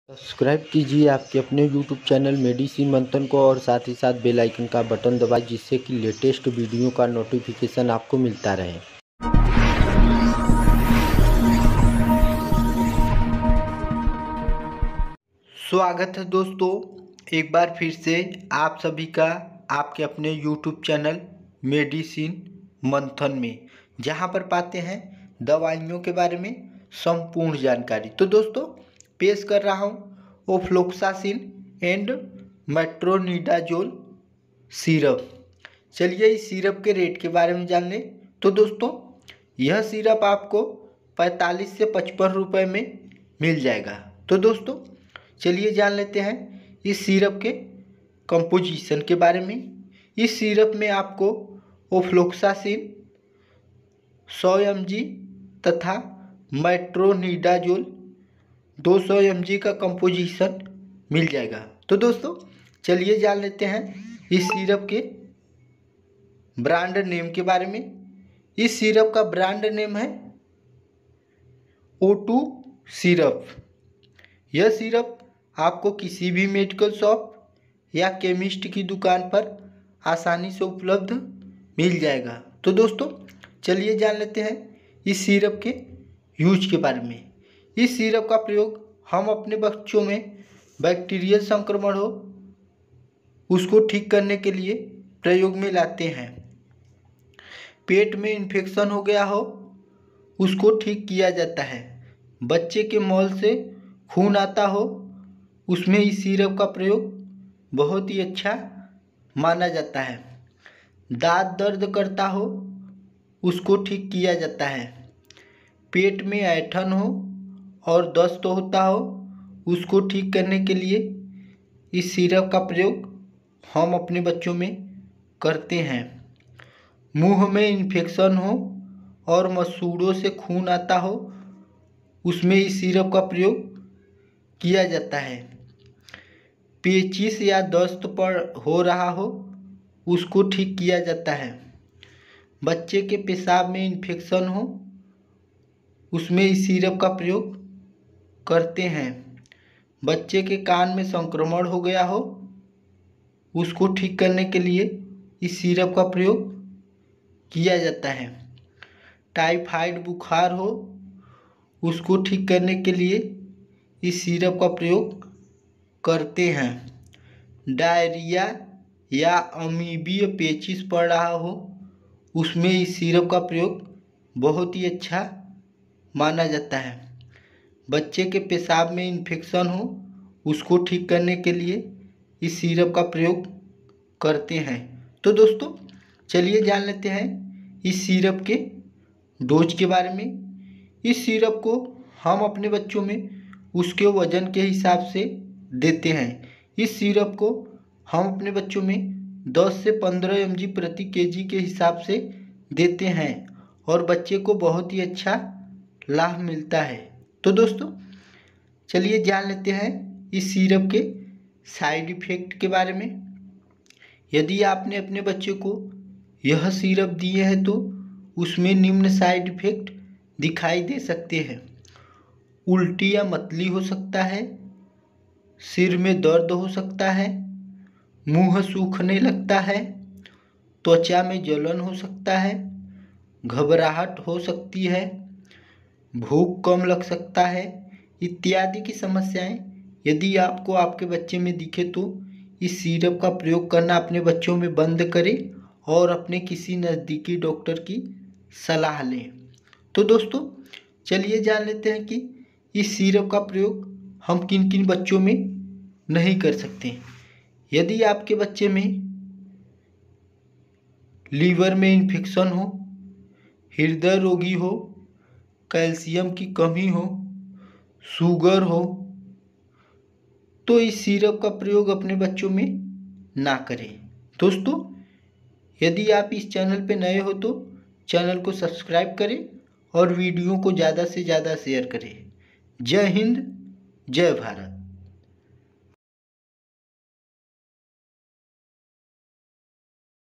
Subscribe कीजिए आपके अपने YouTube चैनल मेडिसिन मंथन को और साथ ही साथ बेल आइकन का बटन दबाएं जिससे कि लेटेस्ट वीडियो का नोटिफिकेशन आपको मिलता रहे। स्वागत है दोस्तों, एक बार फिर से आप सभी का आपके अपने YouTube चैनल मेडिसिन मंथन में, जहां पर पाते हैं दवाइयों के बारे में संपूर्ण जानकारी। तो दोस्तों पेश कर रहा हूँ ओफ्लोक्सासिन एंड मेट्रोनिडाजोल सिरप। चलिए इस सिरप के रेट के बारे में जान लें। तो दोस्तों यह सिरप आपको 45 से 55 रुपये में मिल जाएगा। तो दोस्तों चलिए जान लेते हैं इस सिरप के कंपोजिशन के बारे में। इस सिरप में आपको ओफ्लोक्सासिन 100 mg तथा मेट्रोनिडाजोल 200 mg का कंपोजिशन मिल जाएगा। तो दोस्तों चलिए जान लेते हैं इस सिरप के ब्रांड नेम के बारे में। इस सिरप का ब्रांड नेम है O2 सिरप। यह सिरप आपको किसी भी मेडिकल शॉप या केमिस्ट की दुकान पर आसानी से उपलब्ध मिल जाएगा। तो दोस्तों चलिए जान लेते हैं इस सिरप के यूज के बारे में। इस सिरप का प्रयोग हम अपने बच्चों में बैक्टीरियल संक्रमण हो उसको ठीक करने के लिए प्रयोग में लाते हैं। पेट में इन्फेक्शन हो गया हो उसको ठीक किया जाता है। बच्चे के मौल से खून आता हो उसमें इस सिरप का प्रयोग बहुत ही अच्छा माना जाता है। दांत दर्द करता हो उसको ठीक किया जाता है। पेट में ऐंठन हो और दस्त होता हो उसको ठीक करने के लिए इस सिरप का प्रयोग हम अपने बच्चों में करते हैं। मुंह में इन्फेक्शन हो और मसूड़ों से खून आता हो उसमें इस सिरप का प्रयोग किया जाता है। पेचिश या दस्त पर हो रहा हो उसको ठीक किया जाता है। बच्चे के पेशाब में इन्फेक्शन हो उसमें इस सिरप का प्रयोग करते हैं। बच्चे के कान में संक्रमण हो गया हो उसको ठीक करने के लिए इस सिरप का प्रयोग किया जाता है। टाइफाइड बुखार हो उसको ठीक करने के लिए इस सिरप का प्रयोग करते हैं। डायरिया या अमीबीय पेचिश पड़ रहा हो उसमें इस सिरप का प्रयोग बहुत ही अच्छा माना जाता है। बच्चे के पेशाब में इन्फेक्शन हो उसको ठीक करने के लिए इस सिरप का प्रयोग करते हैं। तो दोस्तों चलिए जान लेते हैं इस सिरप के डोज के बारे में। इस सिरप को हम अपने बच्चों में उसके वजन के हिसाब से देते हैं। इस सिरप को हम अपने बच्चों में 10 से 15 mg प्रति kg के हिसाब से देते हैं और बच्चे को बहुत ही अच्छा लाभ मिलता है। तो दोस्तों चलिए जान लेते हैं इस सिरप के साइड इफ़ेक्ट के बारे में। यदि आपने अपने बच्चे को यह सिरप दिए हैं तो उसमें निम्न साइड इफ़ेक्ट दिखाई दे सकते हैं। उल्टी या मतली हो सकता है, सिर में दर्द हो सकता है, मुंह सूखने लगता है, त्वचा में जलन हो सकता है, घबराहट हो सकती है, भूख कम लग सकता है इत्यादि की समस्याएं यदि आपको आपके बच्चे में दिखे तो इस सिरप का प्रयोग करना अपने बच्चों में बंद करें और अपने किसी नज़दीकी डॉक्टर की सलाह लें। तो दोस्तों चलिए जान लेते हैं कि इस सिरप का प्रयोग हम किन किन बच्चों में नहीं कर सकते। यदि आपके बच्चे में लीवर में इन्फेक्शन हो, हृदय रोगी हो, कैल्शियम की कमी हो, शुगर हो तो इस सिरप का प्रयोग अपने बच्चों में ना करें। दोस्तों यदि आप इस चैनल पे नए हो तो चैनल को सब्सक्राइब करें और वीडियो को ज़्यादा से ज़्यादा शेयर करें। जय हिंद, जय भारत।